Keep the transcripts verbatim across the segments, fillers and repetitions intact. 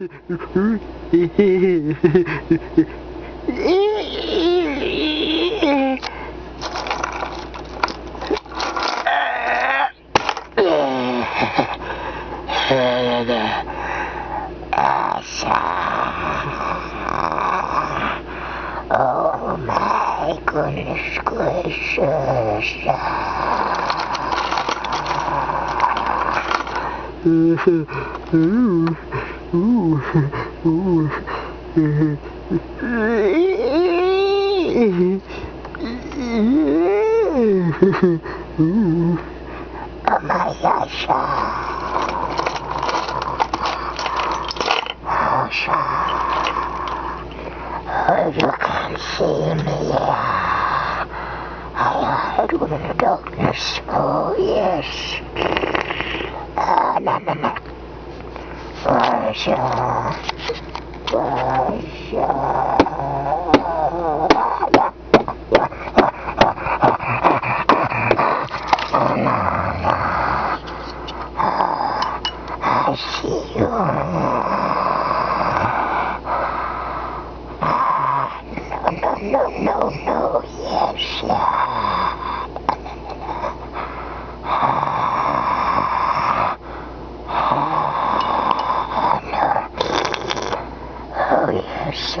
Oh my goodness gracious. Ooh, ooh, ooh, ooh. Oh my gosh. Oh, you can't see me. I hide in the darkness. Oh, yes. Ah, no, no, no. Russia. Russia. Oh, no, no. Oh, I see you. No, no, no, yes, yeah. No. Oh, yes,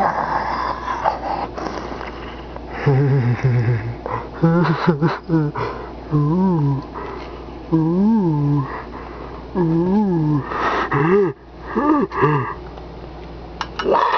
ooh, ooh, ooh.